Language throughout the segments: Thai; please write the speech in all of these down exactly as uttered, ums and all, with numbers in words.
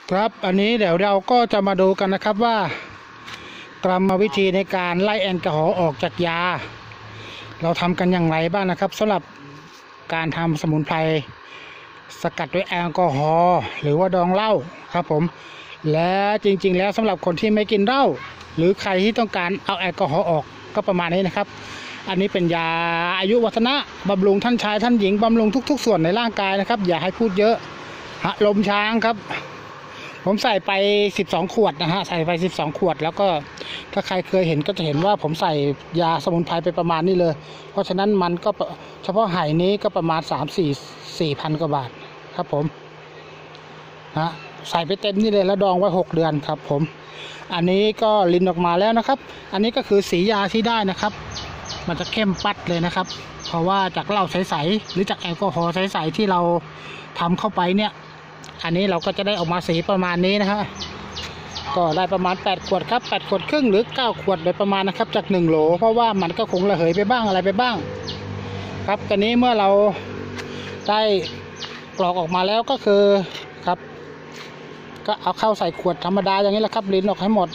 ครับอันนี้เดี๋ยวเราก็จะมาดูกันนะครับว่ากรรมวิธีในการไล่แอลกอฮอล์ออกจากยาเราทำกันอย่างไรบ้างนะครับสำหรับการทำสมุนไพรสกัดด้วยแอลกอฮอล์หรือว่าดองเหล้าครับผมและจริงๆแล้วสำหรับคนที่ไม่กินเหล้าหรือใครที่ต้องการเอาแอลกอฮอล์ออกก็ประมาณนี้นะครับอันนี้เป็นยาอายุวัฒนะบำรุงท่านชายท่านหญิงบำรุงทุกๆส่วนในร่างกายนะครับอย่าให้พูดเยอะหะลมช้างครับผมใส่ไปสิบสองขวดนะฮะใส่ไปสิบสองขวดแล้วก็ถ้าใครเคยเห็นก็จะเห็นว่าผมใส่ยาสมุนไพรไปประมาณนี้เลยเพราะฉะนั้นมันก็เฉพาะไหนี้ก็ประมาณ สามสี่ สี่พันกว่าบาทครับผมนะใส่ไปเต็มนี่เลยแล้วดองไว้หกเดือนครับผมอันนี้ก็ลินออกมาแล้วนะครับอันนี้ก็คือสียาที่ได้นะครับมันจะเข้มปัดเลยนะครับเพราะว่าจากเหล้าใสๆหรือจากแอลกอฮอล์ใสๆที่เราทำเข้าไปเนี่ยอันนี้เราก็จะได้ออกมาสีประมาณนี้นะฮะก็ได้ประมาณแปดขวดครับแปดขวดครึ่งหรือเก้าขวดโดยประมาณนะครับจากหนึ่งโหลเพราะว่ามันก็คงระเหยไปบ้างอะไรไปบ้างครับตอนนี้เมื่อเราได้กรอกออกมาแล้วก็คือครับก็เอาเข้าใส่ขวดธรรมดาอย่างนี้แหละครับลิ้นออกให้หมด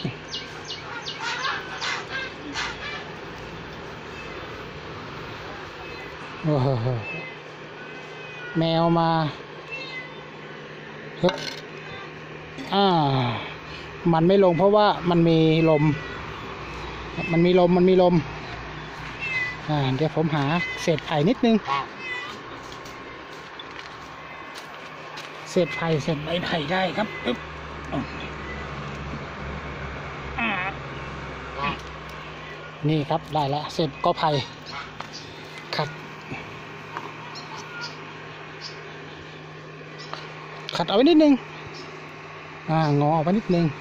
โอ้โหแมวมาฮึบอ่ามันไม่ลงเพราะว่ามันมีลมมันมีลมมันมีลมอ่าเดี๋ยวผมหาเศษไผ่นิดนึงเศษไผ่เศษใบไผ่ได้ครับปึ๊บนี่ครับได้แล้วเศษกอไผ่ขัดขัดเอาไว้นิดนึงอ่างอเอาไว้นิดนึง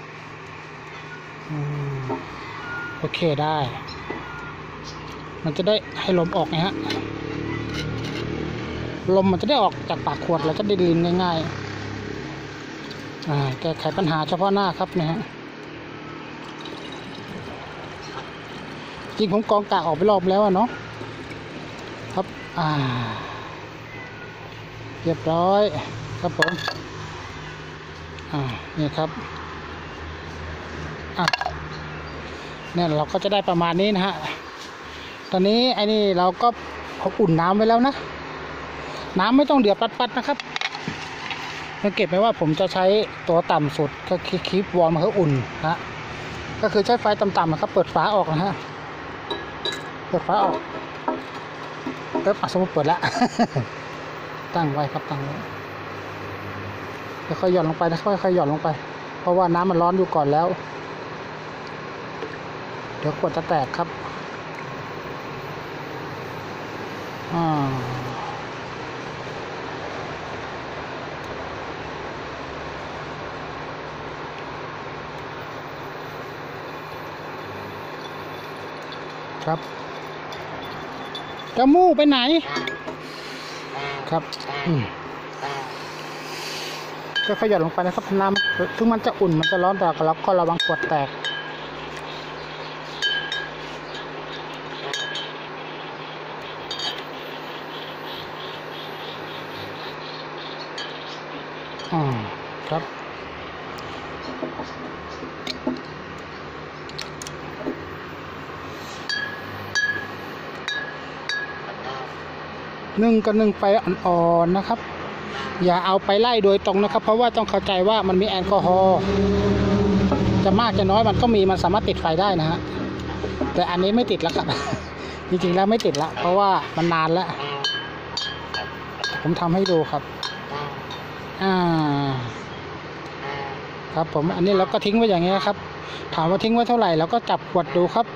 โอเคได้มันจะได้ให้ลมออกไงฮะลมมันจะได้ออกจากปากขวดแล้วจะได้ลินง่ายๆอ่าแก้ไขปัญหาเฉพาะหน้าครับนะฮะจริงผมกองกากออกไปรอบแล้วเนาะครับอ่าเรียบร้อยครับผมอ่านี่ครับอ่ะเนี่ยเราก็จะได้ประมาณนี้นะฮะตอนนี้ไอ้นี่เราก็อุ่นน้ำไว้แล้วนะน้ำไม่ต้องเดือดปัดๆนะครับสังเกตไหมว่าผมจะใช้ตัวต่ำสุดก็คีบวอร์มให้อุ่นนะก็คือใช้ไฟต่ำๆนะครับเปิดฝาออกนะฮะเปิดฝาออกเอ๊ะสมมติเปิดแล้ว ตั้งไว้ครับตั้งไว้แล้วค่อยหย่อนลงไปนะค่อยๆหย่อนลงไปเพราะว่าน้ำมันร้อนอยู่ก่อนแล้วเดี๋ยวขวดจะแตกครับอ่าครับจะมู่ไปไหนครับอืมก็ขยับลงไปนะครับน้ำถึงมันจะอุ่นมันจะร้อนแต่เราก็ระวังขวดแตกอ่าครับนึ่งก็นึ่งไปอ่อนๆนะครับอย่าเอาไปไล่โดยตรงนะครับเพราะว่าต้องเข้าใจว่ามันมีแอลกอฮอล์จะมากจะน้อยมันก็มีมันสามารถติดไฟได้นะฮะแต่อันนี้ไม่ติดแล้วครับ จริงๆแล้วไม่ติดละเพราะว่ามันนานแล้วผมทำให้ดูครับอ่าครับผมอันนี้เราก็ทิ้งไว้อย่างนี้ครับถามว่าทิ้งไว้เท่าไหร่เราก็จับขวดดูครับ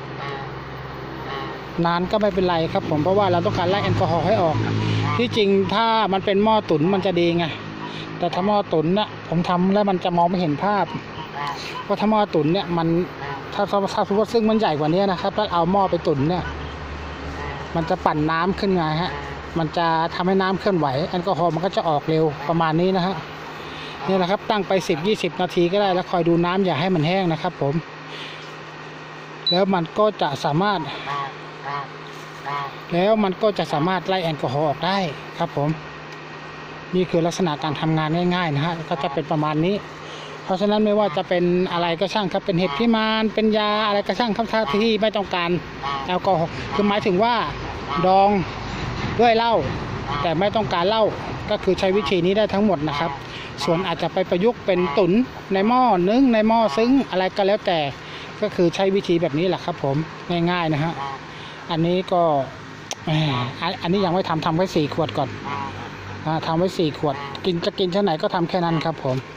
นานก็ไม่เป็นไรครับผมเพราะว่าเราต้องการไล่แอลกอฮอล์ให้ออกที่จริงถ้ามันเป็นหม้อตุ๋นมันจะดีไงแต่ถ้าหม้อตุ๋นเนี่ยผมทำแล้วมันจะมองไม่เห็นภาพเพราะถ้าหม้อตุ๋นเนี่ยมันถ้าถ้าถ้าสมมติซึ่งมันใหญ่กว่านี้นะครับถ้าเอาหม้อไปตุ๋นเนี่ยมันจะปั่นน้ำขึ้นไงฮะมันจะทำให้น้ำเคลื่อนไหวแอลกอฮอล์มันก็จะออกเร็วประมาณนี้นะฮะนี่แหละครับตั้งไปสิบ ยี่สิบนาทีก็ได้แล้วคอยดูน้ำอย่าให้มันแห้งนะครับผมแล้วมันก็จะสามารถแล้วมันก็จะสามารถไล่แอลกอฮอล์ออกได้ครับผมนี่คือลักษณะการทำงานง่ายๆนะฮะก็จะเป็นประมาณนี้เพราะฉะนั้นไม่ว่าจะเป็นอะไรก็ช่างครับเป็นเห็ดพิมานเป็นยาอะไรก็ช่างครับถ้าที่ไม่ต้องการแอลกอฮอล์คือหมายถึงว่าดองด้วยเหล้าแต่ไม่ต้องการเหล้าก็คือใช้วิธีนี้ได้ทั้งหมดนะครับส่วนอาจจะไปประยุกต์เป็นตุ๋นในหม้อนึ่งในหม้อซึ้งอะไรก็แล้วแต่ก็คือใช้วิธีแบบนี้แหละครับผมง่ายๆนะฮะอันนี้ก็อันนี้ยังไม่ทำทำไว้สี่ขวดก่อนทำไว้สี่ขวดกินจะกินเท่าไหนก็ทำแค่นั้นครับผม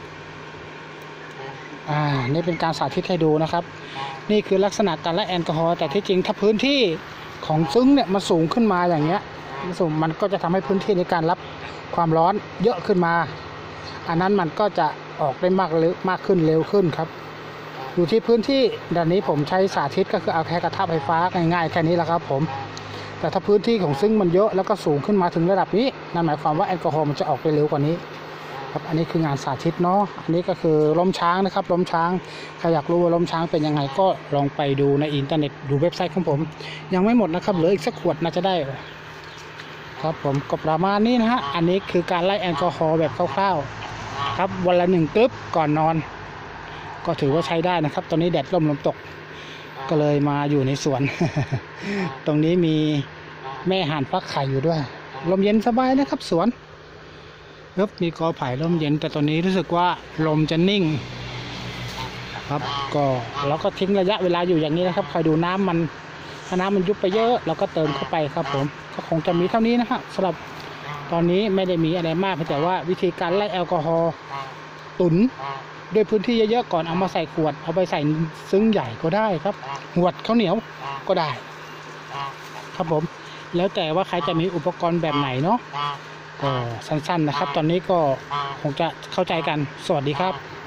อ่านี่เป็นการสาธิตให้ดูนะครับนี่คือลักษณะการละแอลกอฮอล์แต่ที่จริงถ้าพื้นที่ของซึ้งเนี่ยมันสูงขึ้นมาอย่างเงี้ยสูงมันก็จะทำให้พื้นที่ในการรับความร้อนเยอะขึ้นมาอันนั้นมันก็จะออกได้มากเร็วมากขึ้นเร็วขึ้นครับอยู่ที่พื้นที่ด้านนี้ผมใช้สาธิตก็คือเอาแค่กระทะไฟฟ้าง่ายๆแค่นี้แหละครับผมแต่ถ้าพื้นที่ของซึ้งมันเยอะแล้วก็สูงขึ้นมาถึงระดับนี้นั่นหมายความว่าแอลกอฮอล์มันจะออกไปเร็วกว่านี้ครับอันนี้คืองานสาธิตเนาะอันนี้ก็คือล้มช้างนะครับล้มช้างใครอยากรู้ว่าล้มช้างเป็นยังไงก็ลองไปดูในอินเทอร์เน็ตดูเว็บไซต์ของผมยังไม่หมดนะครับเหลืออีกสักขวดน่าจะได้ครับผมก็ประมาณนี้นะฮะอันนี้คือการไล่แอลกอฮอล์แบบคร่าวๆครับวันละหนึ่งกึ๊บก่อนนอนก็ถือว่าใช้ได้นะครับตอนนี้แดดร่มลมตกก็เลยมาอยู่ในสวน ตรงนี้มีแม่ห่านฟักไข่อยู่ด้วยลมเย็นสบายนะครับสวนครับมีกอไผ่ลมเย็นแต่ตอนนี้รู้สึกว่าลมจะนิ่งครับก็เราก็ทิ้งระยะเวลาอยู่อย่างนี้นะครับคอยดูน้ำมันถ้าน้ำมันยุบไปเยอะเราก็เติมเข้าไปครับผมก็คงจะมีเท่านี้นะฮะสำหรับตอนนี้ไม่ได้มีอะไรมากแต่ว่าวิธีการไล่แอลกอฮอล์ตุ๋นด้วยพื้นที่เยอะๆก่อนเอามาใส่ขวดเอาไปใส่ซึ้งใหญ่ก็ได้ครับหวดข้าวเหนียวก็ได้ครับผมแล้วแต่ว่าใครจะมีอุปกรณ์แบบไหนเนาะก็สั้นๆนะครับตอนนี้ก็คงจะเข้าใจกันสวัสดีครับ